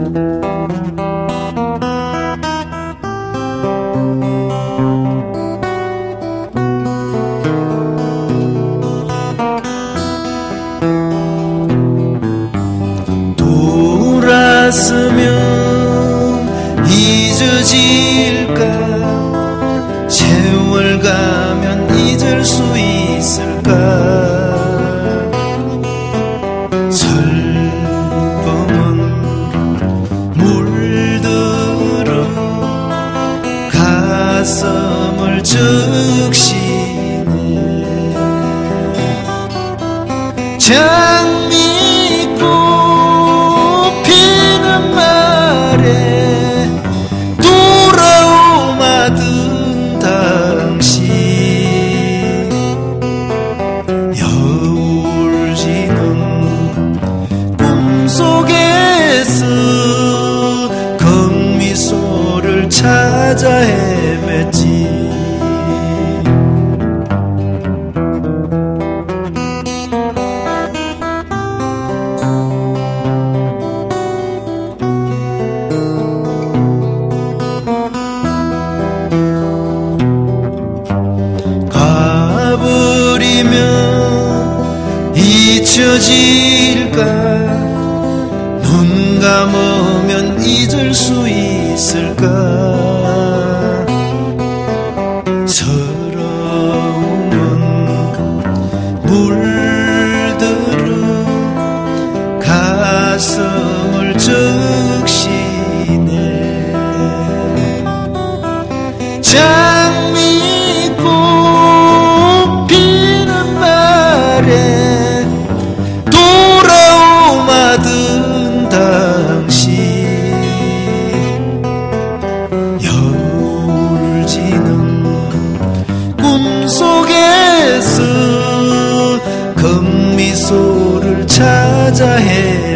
돌았으면 잊어질까? 세월 가면 잊을 수 있을까? 슬픔은 물들어 가슴을 적시네. 장미꽃 피는 말에 돌아오마든 당신, 여울 지는 꿈속에서 금미소를 찾아 헤맸지. 잊혀질까? 눈 감으면 잊을 수 있을까? 서러움은 물들어 가슴을 적시네. 장미꽃 피는 말에 돌아오마든 당신, 여울 지는 꿈속에서 금미소를 찾아 헤